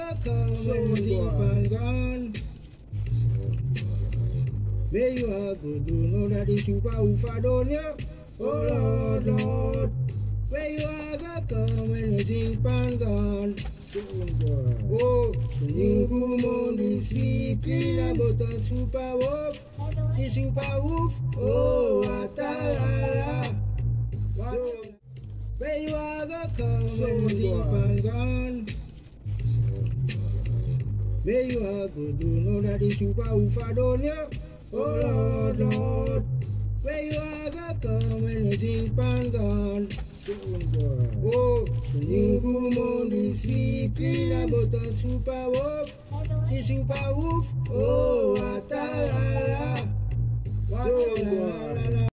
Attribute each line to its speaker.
Speaker 1: come when you see pan gone. Where you are good, you know that the super ufa don't you? Oh Lord, Lord. Where you are gonna come when you see pan gone. Oh, the new moon this week, I go to super wolf. The super wolf, oh, Atalala. Where you are gonna come when you see pan gone. Where you are good, you know that the super ufa don't you? Oh Lord, Lord. Where you are gonna come when you see pan gone. Oh, the new moon this week, I go to super wolf. The super wolf, oh, Atalala.